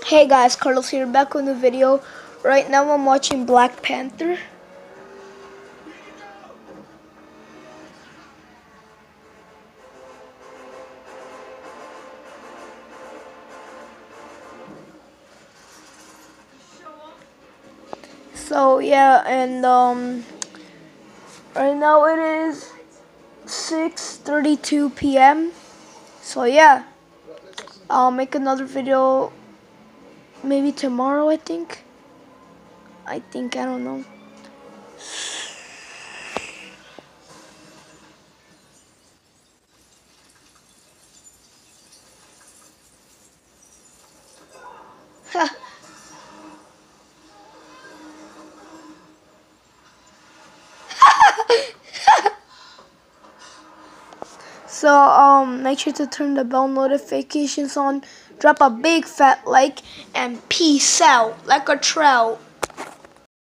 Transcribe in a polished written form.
Hey guys, Carlos here, back on the video. Right now I'm watching Black Panther. So yeah, and right now it is 6:32 p.m. So yeah, I'll make another video maybe tomorrow, I think. I don't know. So make sure to turn the bell notifications on, drop a big fat like, and peace out like a trout.